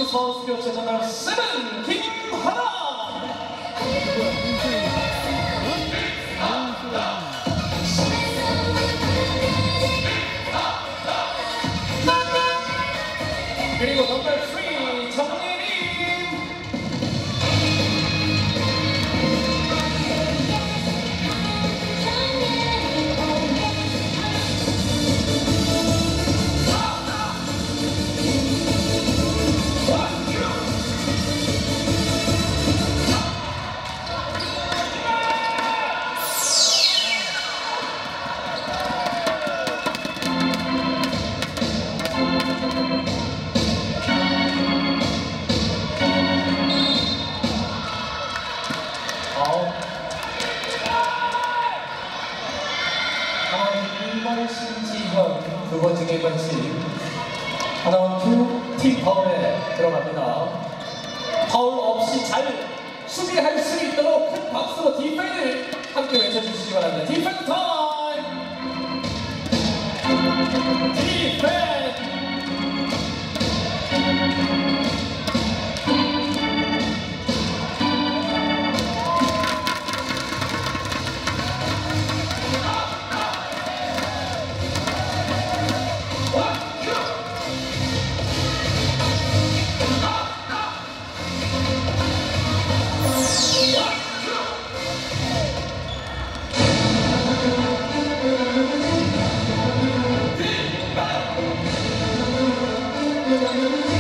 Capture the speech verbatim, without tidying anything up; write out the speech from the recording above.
선수 교체 전달 세븐 김하나. 그리고 넘버 삼 정예림. 두 번째 게임 반칙 하나원 투 팀 파울에 들어갑니다. 파울 없이 잘 수비할 수 있도록 큰 박수로 디펜을 함께 외쳐주시기 바랍니다. 디펜 타임! 디펜! Thank you.